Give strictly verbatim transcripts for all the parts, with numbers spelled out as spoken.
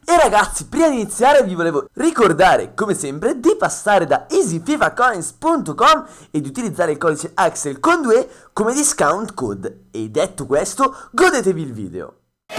E ragazzi, prima di iniziare vi volevo ricordare, come sempre, di passare da easy fifa coins punto com e di utilizzare il codice Axel con due E come discount code. E detto questo, godetevi il video.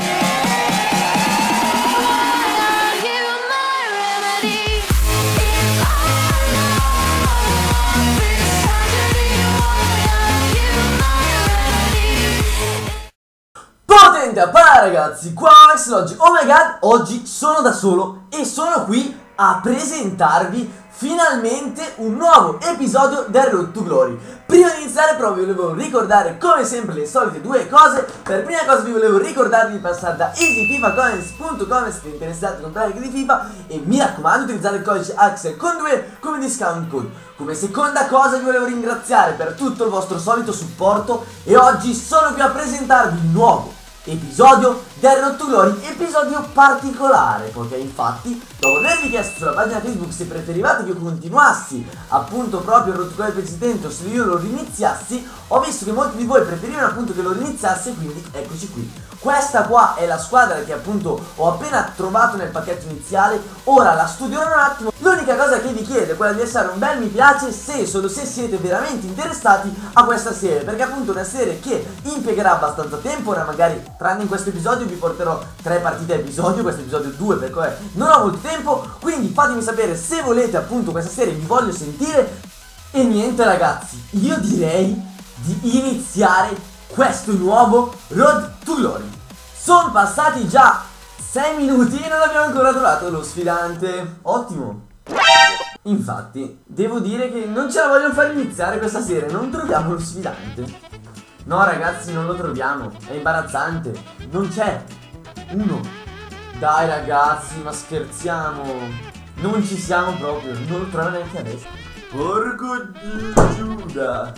Potente a pa ragazzi, qua Axel oggi, oh my god, oggi sono da solo e sono qui a presentarvi finalmente un nuovo episodio del Road to Glory. Prima di iniziare però vi volevo ricordare come sempre le solite due cose. Per prima cosa vi volevo ricordare di passare da easy fifa coins punto com se siete interessati a comprare di FIFA e mi raccomando utilizzare il codice Axel con due E come discount code. Come seconda cosa vi volevo ringraziare per tutto il vostro solito supporto e oggi sono qui a presentarvi il nuovo episodio del Road to Glory, episodio particolare, perché infatti dopo avervi chiesto sulla pagina Facebook se preferivate che io continuassi appunto proprio il Road to Glory precedente o se io lo riniziassi, ho visto che molti di voi preferivano appunto che lo riniziassi, quindi eccoci qui. Questa qua è la squadra che appunto ho appena trovato nel pacchetto iniziale, ora la studierò un attimo. L'unica cosa che vi chiedo è quella di lasciare un bel mi piace se solo se siete veramente interessati a questa serie, perché appunto è una serie che impiegherà abbastanza tempo. Ora magari tranne in questo episodio vi porterò tre partite a episodio, questo episodio due perché non ho molto tempo, quindi fatemi sapere se volete appunto questa serie, vi voglio sentire. E niente ragazzi, io direi di iniziare questo nuovo Road to Glory. Sono passati già sei minuti e non abbiamo ancora trovato lo sfidante. Ottimo. Infatti, devo dire che non ce la voglio far iniziare questa serie, non troviamo lo sfidante. No ragazzi, non lo troviamo, è imbarazzante, non c'è uno. Dai ragazzi, ma scherziamo, non ci siamo proprio, non lo trovo neanche adesso. Porco Giuda,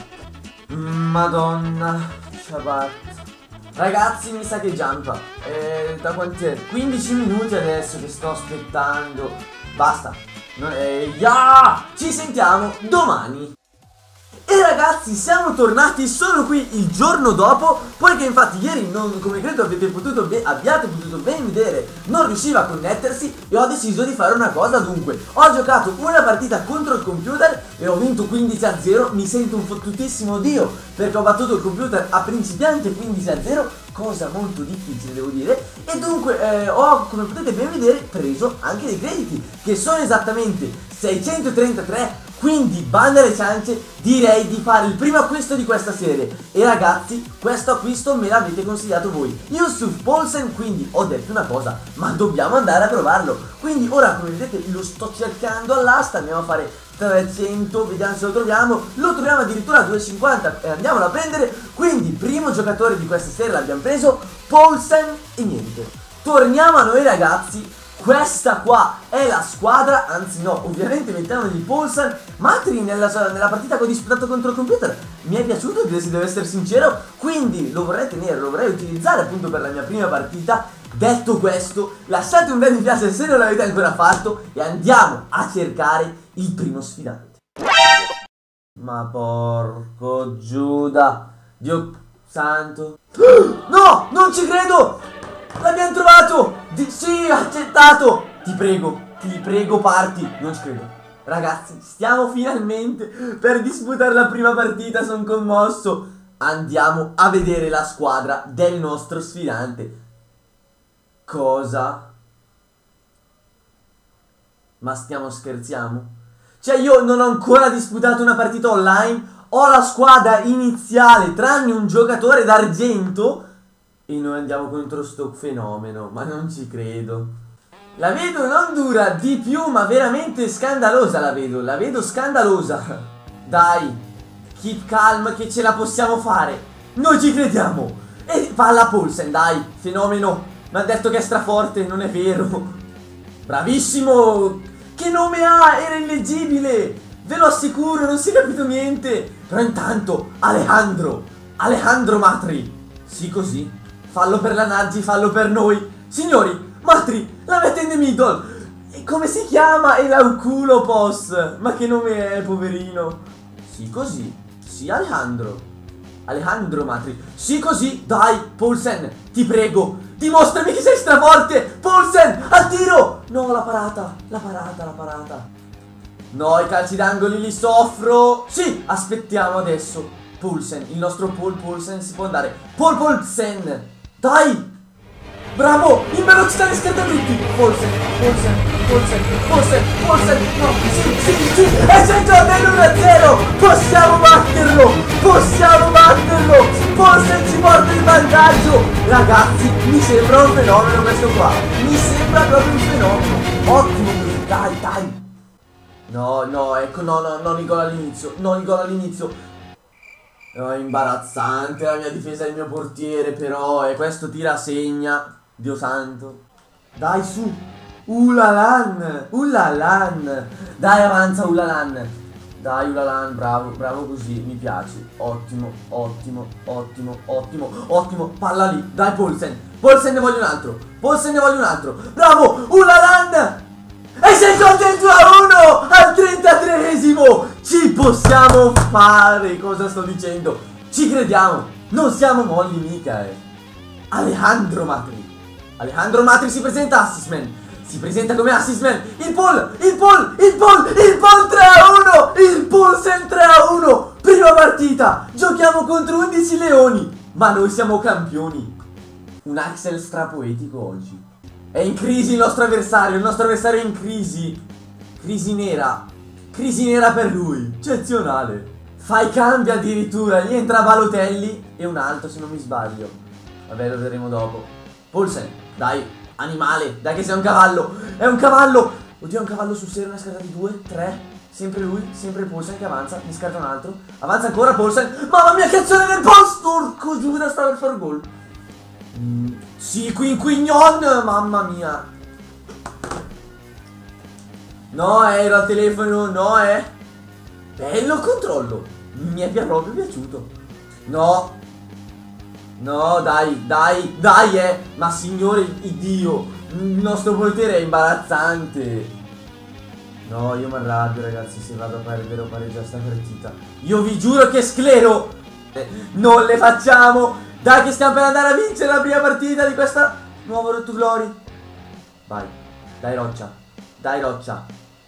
Madonna, Shabbat. Ragazzi, mi sa che jumpa, eh, da quant'è? quindici minuti adesso che sto aspettando. Basta, eh, yeah! Ci sentiamo domani. E ragazzi, siamo tornati solo qui il giorno dopo, poiché infatti ieri, non, come credo avete potuto abbiate potuto ben vedere, non riusciva a connettersi e ho deciso di fare una cosa. Dunque, ho giocato una partita contro il computer e ho vinto quindici a zero, mi sento un fottutissimo dio perché ho battuto il computer a principiante quindici a zero, cosa molto difficile devo dire, e dunque eh, ho, come potete ben vedere, preso anche dei crediti che sono esattamente seicentotrentatré. Quindi, banda alle ciance, direi di fare il primo acquisto di questa serie. E ragazzi, questo acquisto me l'avete consigliato voi, Yusuf Poulsen, quindi ho detto una cosa, ma dobbiamo andare a provarlo. Quindi ora, come vedete, lo sto cercando all'asta, andiamo a fare trecento, vediamo se lo troviamo. Lo troviamo addirittura a duecentocinquanta e andiamolo a prendere. Quindi, primo giocatore di questa serie l'abbiamo preso, Poulsen, e niente. Torniamo a noi ragazzi. Questa qua è la squadra, anzi no, ovviamente mettiamogli Poulsen. Matri nella, nella partita che ho disputato contro il computer mi è piaciuto, se devo essere sincero, quindi lo vorrei tenere, lo vorrei utilizzare appunto per la mia prima partita. Detto questo, lasciate un bel mi piace se non l'avete ancora fatto e andiamo a cercare il primo sfidante. Ma porco Giuda, Dio santo. No, non ci credo! L'abbiamo trovato! Di sì, accettato! Ti prego, ti prego parti! Non ci credo. Ragazzi, stiamo finalmente per disputare la prima partita, sono commosso. Andiamo a vedere la squadra del nostro sfidante. Cosa? Ma stiamo scherziamo? Cioè io non ho ancora disputato una partita online, ho la squadra iniziale tranne un giocatore d'argento e noi andiamo contro sto fenomeno, ma non ci credo. La vedo non dura di più, ma veramente scandalosa la vedo, la vedo scandalosa. Dai, keep calm che ce la possiamo fare. Noi ci crediamo. E palla Poulsen, dai, fenomeno. Mi ha detto che è straforte, non è vero. Bravissimo. Che nome ha? Era illeggibile. Ve lo assicuro, non si è capito niente. Però intanto, Alejandro. Alejandro Matri. Sì, così. Fallo per la Naggi, fallo per noi. Signori, Matri, la mette in the middle. E come si chiama? Elauculopos. Ma che nome è, poverino? Sì, così. Sì, Alejandro. Alejandro Matri. Sì, così, dai, Poulsen, ti prego, dimostrami che sei straforte. Poulsen, al tiro. No, la parata, la parata, la parata. No, i calci d'angoli li soffro. Sì, aspettiamo adesso. Poulsen, il nostro Paul Poulsen si può andare. Paul Poulsen, dai. Bravo, in velocità riscatta tutti. Poulsen, Poulsen, Poulsen, Poulsen, Poulsen. No, sì, sì, sì. E c'è il uno a zero. Possiamo batterlo. Possiamo batterlo. Poulsen ci porta in vantaggio. Ragazzi, mi sembra un fenomeno questo qua. Mi sembra proprio un fenomeno. Ottimo così, dai, dai. No, no, ecco, no, no, non il gol all'inizio. Non il gol all'inizio. No, è imbarazzante la mia difesa del mio portiere, però. E questo tira segna. Dio santo. Dai, su. Ulalan. Ulalan. Dai, avanza Ulalan. Dai, Ulalan, bravo, bravo così. Mi piace. Ottimo, ottimo, ottimo, ottimo, ottimo. Palla lì. Dai, Poulsen. Poulsen ne voglio un altro. Poulsen ne voglio un altro. Bravo, Ulalan. E sei contento a uno al trentatreesimo. Ci possiamo fare. Cosa sto dicendo? Ci crediamo. Non siamo molli mica, eh. Alejandro Matri. Alejandro Matri si presenta assistman. Si presenta come assistman. Il Paul, il Paul, il Paul, il Paul tre a uno. Il Poulsen tre a uno. Prima partita. Giochiamo contro undici leoni. Ma noi siamo campioni. Un Axel strapoetico oggi. È in crisi il nostro avversario. Il nostro avversario è in crisi. Crisi nera. Crisi nera per lui. Eccezionale. Fai cambio addirittura. Gli entra Balotelli e un altro se non mi sbaglio. Vabbè, lo vedremo dopo. Poulsen, dai, animale. Dai che sei un cavallo. È un cavallo. Oddio, è un cavallo sul serio. Ne ha scartati due, tre. Sempre lui, sempre Poulsen che avanza. Ne scarta un altro. Avanza ancora Poulsen. Mamma mia, che azione nel posto. Orco Giuda, sta per fare gol. Mm. Sì, Quinquignon, mamma mia. No, eh, ero al telefono, no, eh. Bello controllo. Mi è proprio piaciuto. No. No, dai, dai, dai, eh. Ma signore Dio, il nostro portiere è imbarazzante. No, io mi arrabbio, ragazzi, se vado a perdere o pareggiare sta partita. Io vi giuro che sclero. Eh, non le facciamo. Dai che stiamo per andare a vincere la prima partita di questa nuova Road to Glory. Vai, dai Roccia. Dai Roccia.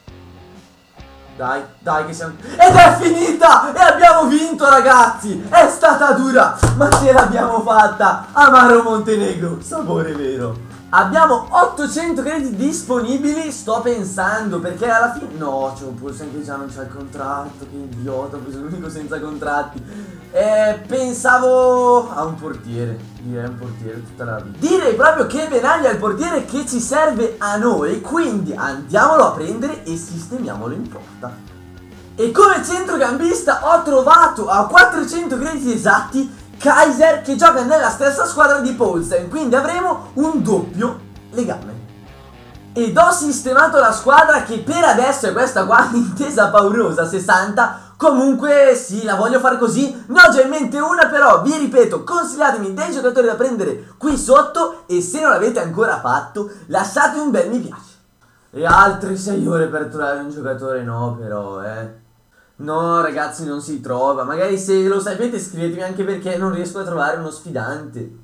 Dai, dai che siamo... Ed è finita! E abbiamo vinto, ragazzi! È stata dura, ma ce l'abbiamo fatta! Amaro Montenegro, sapore vero. Abbiamo ottocento crediti disponibili, sto pensando, perché alla fine... No, c'è un Poulsen che già non c'ha il contratto, che idiota, ho preso l'unico senza contratti. Eh, pensavo a un portiere, direi un portiere tutta la vita. Direi proprio che Benaglia è il portiere che ci serve a noi, quindi andiamolo a prendere e sistemiamolo in porta. E come centrocampista ho trovato a quattrocento crediti esatti Kaiser, che gioca nella stessa squadra di Poulsen, quindi avremo un doppio legame. Ed ho sistemato la squadra, che per adesso è questa qua, intesa paurosa, sessanta. Comunque sì, la voglio fare così. Ne ho già in mente una, però vi ripeto, consigliatemi dei giocatori da prendere qui sotto, e se non l'avete ancora fatto lasciate un bel mi piace. E altre sei ore per trovare un giocatore, no però, eh. No ragazzi, non si trova. Magari se lo sapete scrivetemi, anche perché non riesco a trovare uno sfidante.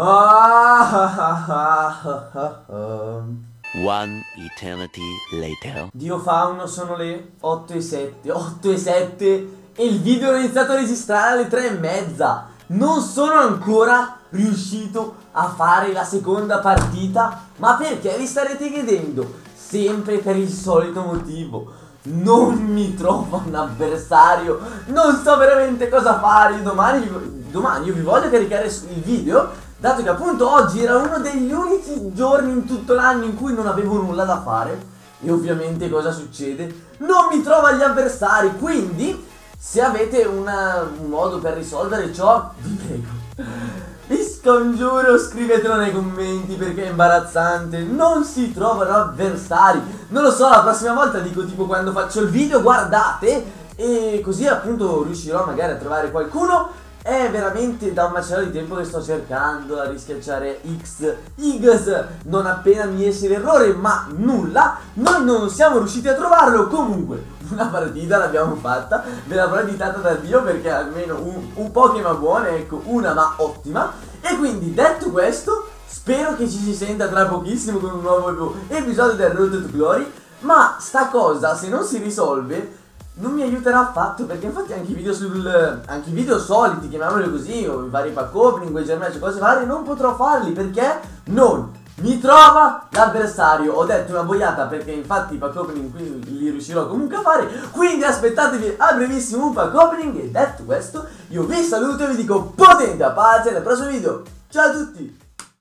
One eternity later. Dio fauno, sono le otto e sette. otto e sette e il video l'ho iniziato a registrare alle tre e mezza. Non sono ancora riuscito a fare la seconda partita. Ma perché vi starete chiedendo? Sempre per il solito motivo. Non mi trovo un avversario. Non so veramente cosa fare. Domani, domani io vi voglio caricare il video, dato che appunto oggi era uno degli unici giorni in tutto l'anno in cui non avevo nulla da fare. E ovviamente cosa succede? Non mi trovo agli avversari. Quindi se avete una, un modo per risolvere ciò, vi prego, vi scongiuro, scrivetelo nei commenti, perché è imbarazzante. Non si trovano avversari. Non lo so, la prossima volta dico tipo quando faccio il video guardate, e così appunto riuscirò magari a trovare qualcuno. È veramente da un macello di tempo che sto cercando a rischiacciare X, X, non appena mi esce l'errore, ma nulla. Noi non siamo riusciti a trovarlo. Comunque una partita l'abbiamo fatta, ve l'avrò editata da Dio perché almeno un, un Pokémon buono, ecco, una ma ottima. E quindi detto questo, spero che ci si senta tra pochissimo con un nuovo episodio del Road to Glory. Ma sta cosa, se non si risolve, non mi aiuterà affatto, perché infatti anche i video sul anche i video soliti, chiamiamoli così, o i vari pack opening, quei germanici, cose varie, non potrò farli perché non mi trova l'avversario. Ho detto una boiata perché infatti i pack opening qui li riuscirò comunque a fare, quindi aspettatevi a brevissimo un pack opening. E detto questo, io vi saluto e vi dico potente a pace nel prossimo video. Ciao a tutti!